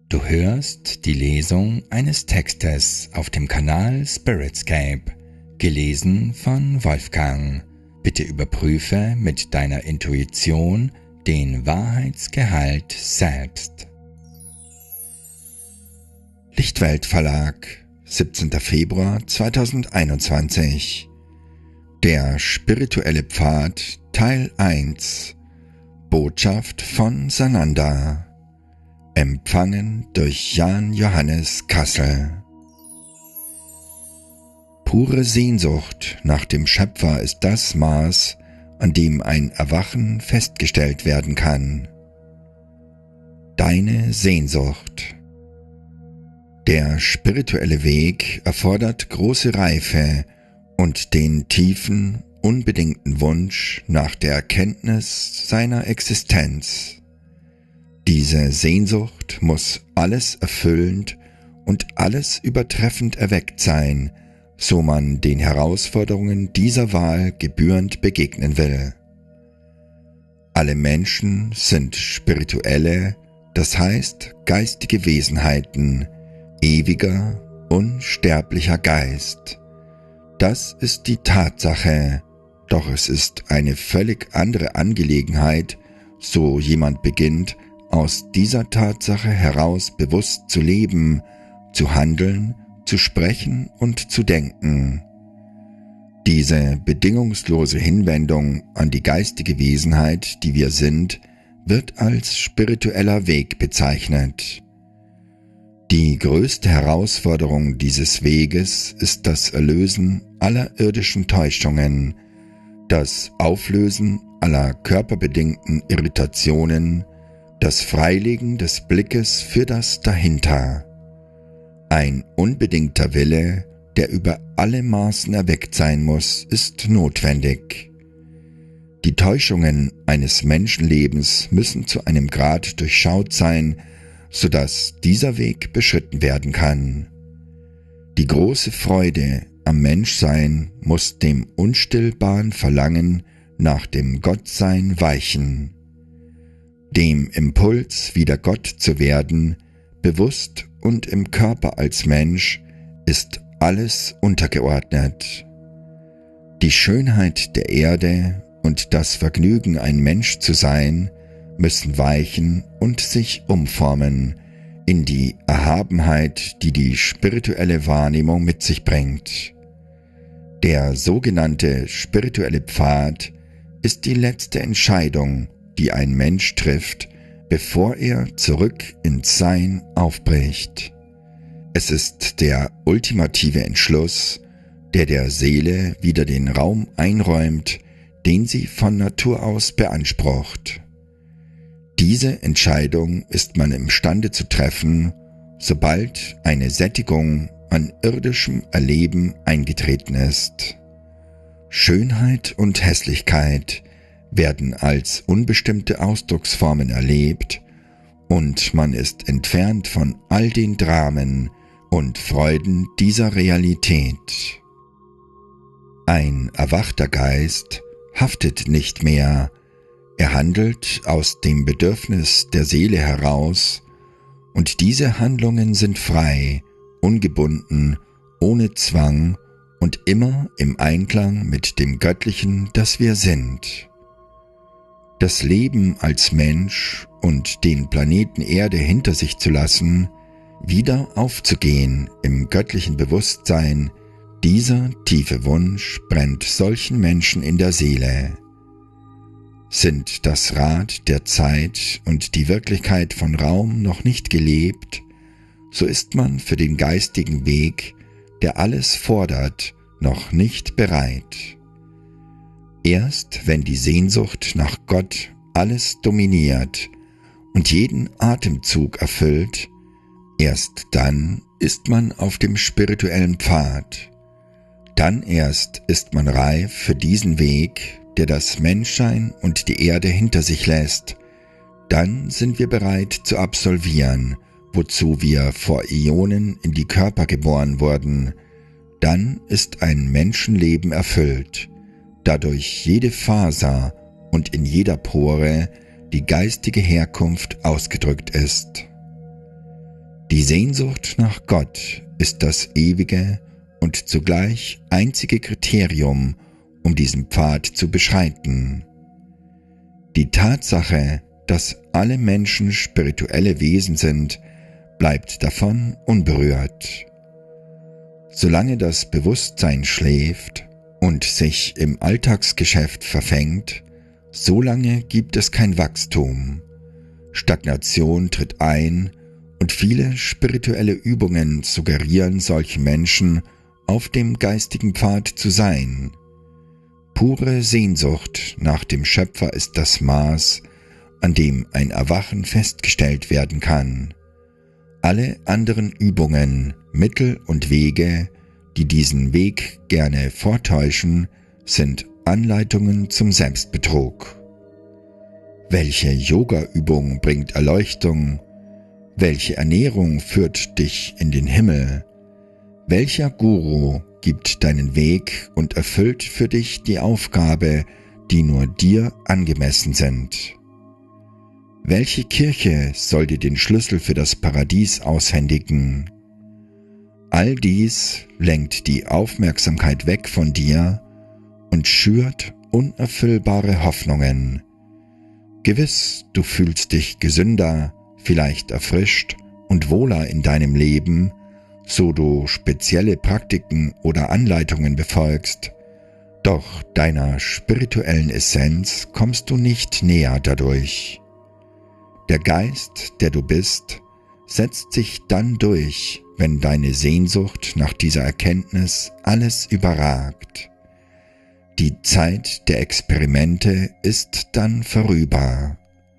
Du hörst die Lesung eines Textes auf dem Kanal Spiritscape, gelesen von Wolfgang. Bitte überprüfe mit deiner Intuition den Wahrheitsgehalt selbst. Lichtwelt Verlag, 17. Februar 2021. Der spirituelle Pfad, Teil 1. Botschaft von Sananda. Empfangen durch Jan Johannes Kassel. Pure Sehnsucht nach dem Schöpfer ist das Maß, an dem ein Erwachen festgestellt werden kann. Deine Sehnsucht. Der spirituelle Weg erfordert große Reife und den tiefen, unbedingten Wunsch nach der Erkenntnis seiner Existenz. Diese Sehnsucht muss alles erfüllend und alles übertreffend erweckt sein, so man den Herausforderungen dieser Wahl gebührend begegnen will. Alle Menschen sind spirituelle, das heißt geistige Wesenheiten, ewiger, unsterblicher Geist. Das ist die Tatsache, doch es ist eine völlig andere Angelegenheit, so jemand beginnt, aus dieser Tatsache heraus bewusst zu leben, zu handeln, zu sprechen und zu denken. Diese bedingungslose Hinwendung an die geistige Wesenheit, die wir sind, wird als spiritueller Weg bezeichnet. Die größte Herausforderung dieses Weges ist das Erlösen aller irdischen Täuschungen, das Auflösen aller körperbedingten Irritationen, das Freilegen des Blickes für das Dahinter. Ein unbedingter Wille, der über alle Maßen erweckt sein muss, ist notwendig. Die Täuschungen eines Menschenlebens müssen zu einem Grad durchschaut sein, sodass dieser Weg beschritten werden kann. Die große Freude am Menschsein muss dem unstillbaren Verlangen nach dem Gottsein weichen. Dem Impuls, wieder Gott zu werden, bewusst und im Körper als Mensch, ist alles untergeordnet. Die Schönheit der Erde und das Vergnügen, ein Mensch zu sein, müssen weichen und sich umformen in die Erhabenheit, die die spirituelle Wahrnehmung mit sich bringt. Der sogenannte spirituelle Pfad ist die letzte Entscheidung, die ein Mensch trifft, bevor er zurück ins Sein aufbricht. Es ist der ultimative Entschluss, der der Seele wieder den Raum einräumt, den sie von Natur aus beansprucht. Diese Entscheidung ist man imstande zu treffen, sobald eine Sättigung an irdischem Erleben eingetreten ist. Schönheit und Hässlichkeit werden als unbestimmte Ausdrucksformen erlebt und man ist entfernt von all den Dramen und Freuden dieser Realität. Ein erwachter Geist haftet nicht mehr, er handelt aus dem Bedürfnis der Seele heraus und diese Handlungen sind frei, ungebunden, ohne Zwang und immer im Einklang mit dem Göttlichen, das wir sind. Das Leben als Mensch und den Planeten Erde hinter sich zu lassen, wieder aufzugehen im göttlichen Bewusstsein, dieser tiefe Wunsch brennt solchen Menschen in der Seele. Sind das Rad der Zeit und die Wirklichkeit von Raum noch nicht gelebt, so ist man für den geistigen Weg, der alles fordert, noch nicht bereit. Erst wenn die Sehnsucht nach Gott alles dominiert und jeden Atemzug erfüllt, erst dann ist man auf dem spirituellen Pfad. Dann erst ist man reif für diesen Weg, der das Menschsein und die Erde hinter sich lässt. Dann sind wir bereit zu absolvieren, wozu wir vor Äonen in die Körper geboren wurden. Dann ist ein Menschenleben erfüllt, da durch jede Faser und in jeder Pore die geistige Herkunft ausgedrückt ist. Die Sehnsucht nach Gott ist das ewige und zugleich einzige Kriterium, um diesen Pfad zu beschreiten. Die Tatsache, dass alle Menschen spirituelle Wesen sind, bleibt davon unberührt. Solange das Bewusstsein schläft und sich im Alltagsgeschäft verfängt, solange gibt es kein Wachstum. Stagnation tritt ein und viele spirituelle Übungen suggerieren solchen Menschen, auf dem geistigen Pfad zu sein. Pure Sehnsucht nach dem Schöpfer ist das Maß, an dem ein Erwachen festgestellt werden kann. Alle anderen Übungen, Mittel und Wege, die diesen Weg gerne vortäuschen, sind Anleitungen zum Selbstbetrug. Welche Yoga-Übung bringt Erleuchtung? Welche Ernährung führt dich in den Himmel? Welcher Guru gibt deinen Weg und erfüllt für dich die Aufgabe, die nur dir angemessen sind? Welche Kirche soll dir den Schlüssel für das Paradies aushändigen? All dies lenkt die Aufmerksamkeit weg von dir und schürt unerfüllbare Hoffnungen. Gewiss, du fühlst dich gesünder, vielleicht erfrischt und wohler in deinem Leben, so du spezielle Praktiken oder Anleitungen befolgst, doch deiner spirituellen Essenz kommst du nicht näher dadurch. Der Geist, der du bist, setzt sich dann durch, wenn deine Sehnsucht nach dieser Erkenntnis alles überragt. Die Zeit der Experimente ist dann vorüber.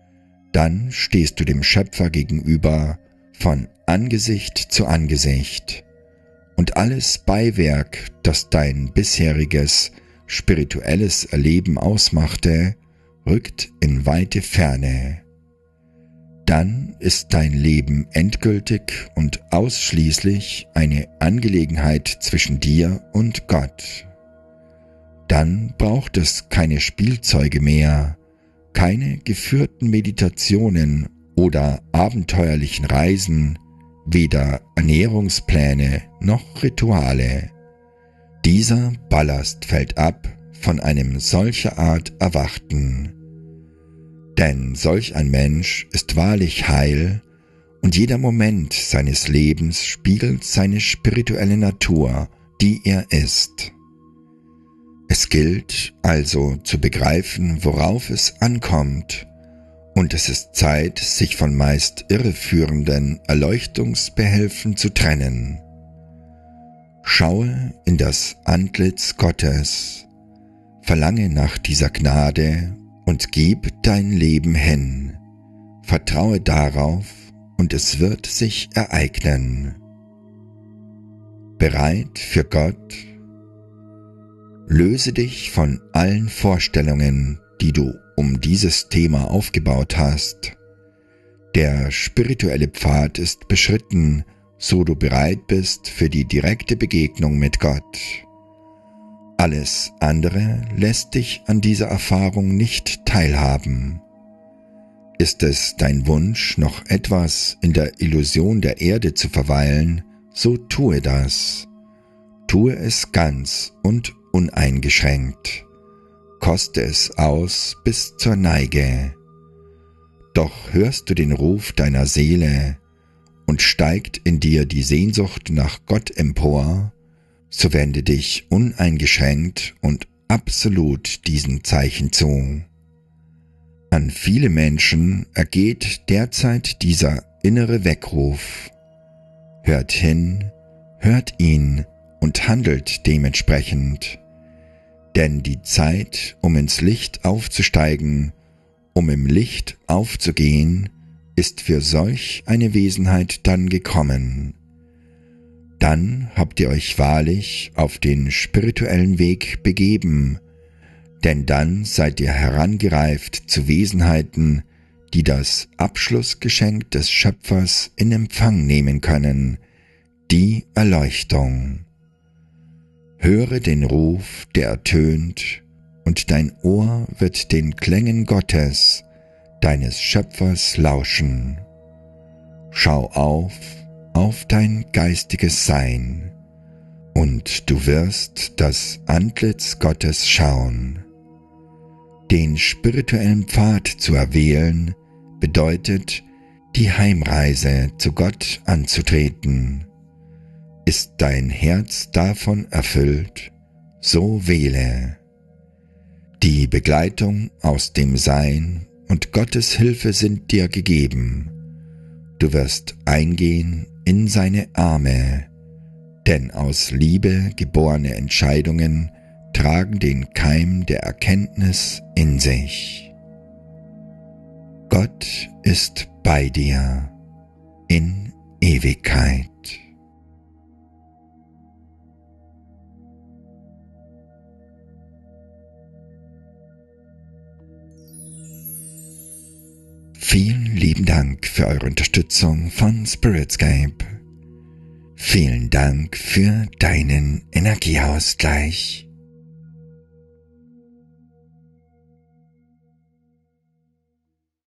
Dann stehst du dem Schöpfer gegenüber, von Angesicht zu Angesicht, und alles Beiwerk, das dein bisheriges spirituelles Erleben ausmachte, rückt in weite Ferne. Dann ist dein Leben endgültig und ausschließlich eine Angelegenheit zwischen dir und Gott. Dann braucht es keine Spielzeuge mehr, keine geführten Meditationen oder abenteuerlichen Reisen, weder Ernährungspläne noch Rituale. Dieser Ballast fällt ab von einem solcher Art Erwachten. Denn solch ein Mensch ist wahrlich heil, und jeder Moment seines Lebens spiegelt seine spirituelle Natur, die er ist. Es gilt also zu begreifen, worauf es ankommt, und es ist Zeit, sich von meist irreführenden Erleuchtungsbehelfen zu trennen. Schaue in das Antlitz Gottes, verlange nach dieser Gnade und gib dein Leben hin. Vertraue darauf, und es wird sich ereignen. Bereit für Gott? Löse dich von allen Vorstellungen, die du um dieses Thema aufgebaut hast. Der spirituelle Pfad ist beschritten, so du bereit bist für die direkte Begegnung mit Gott. Alles andere lässt dich an dieser Erfahrung nicht teilhaben. Ist es dein Wunsch, noch etwas in der Illusion der Erde zu verweilen, so tue das. Tue es ganz und uneingeschränkt. Koste es aus bis zur Neige. Doch hörst du den Ruf deiner Seele und steigt in dir die Sehnsucht nach Gott empor, so wende dich uneingeschränkt und absolut diesen Zeichen zu. An viele Menschen ergeht derzeit dieser innere Weckruf. Hört hin, hört ihn und handelt dementsprechend. Denn die Zeit, um ins Licht aufzusteigen, um im Licht aufzugehen, ist für solch eine Wesenheit dann gekommen. Dann habt ihr euch wahrlich auf den spirituellen Weg begeben, denn dann seid ihr herangereift zu Wesenheiten, die das Abschlussgeschenk des Schöpfers in Empfang nehmen können, die Erleuchtung. Höre den Ruf, der ertönt, und dein Ohr wird den Klängen Gottes, deines Schöpfers, lauschen. Schau auf auf dein geistiges Sein und du wirst das Antlitz Gottes schauen. Den spirituellen Pfad zu erwählen bedeutet, die Heimreise zu Gott anzutreten. Ist dein Herz davon erfüllt, so wähle. Die Begleitung aus dem Sein und Gottes Hilfe sind dir gegeben. Du wirst eingehen in seine Arme, denn aus Liebe geborene Entscheidungen tragen den Keim der Erkenntnis in sich. Gott ist bei dir in Ewigkeit. Vielen lieben Dank für eure Unterstützung von Spiritscape. Vielen Dank für deinen Energieausgleich.